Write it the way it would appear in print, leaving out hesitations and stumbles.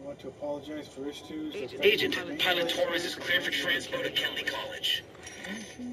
want to apologize for Ishtu's. Agent, Pilot Torres is cleared for transport to Kelly College.